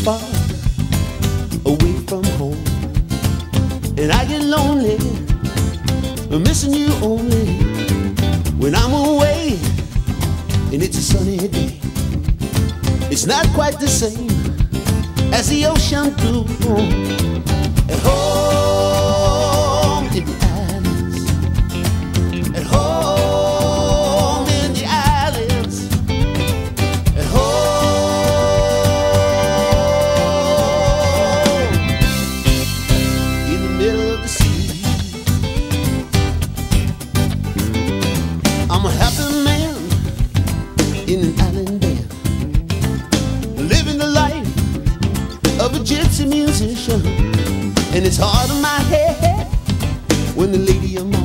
far away from home, and I get lonely, missing you only when I'm away and it's a sunny day. It's not quite the same as the ocean blue at home in the islands, at home in the islands, at home in the middle of the sea. I'm a happy man in an island band, living the life of a gypsy musician, and it's hard on my head when the lady of my